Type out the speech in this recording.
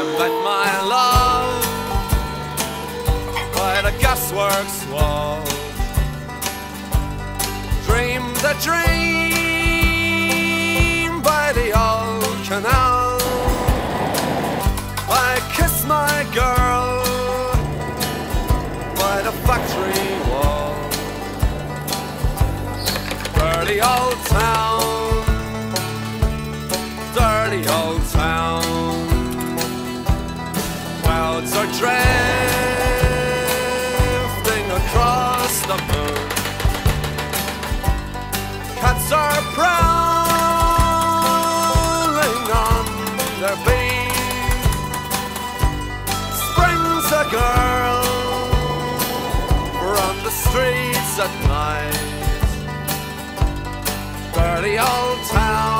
met my love by the gasworks wall. Dreamed a dream by the old canal. I kissed my girl by the factory wall. Dirty old town, dirty old town. Clouds are drifting across the moon. Cats are prowling on their beat. Springs a girl from the streets at night. Dirty old town,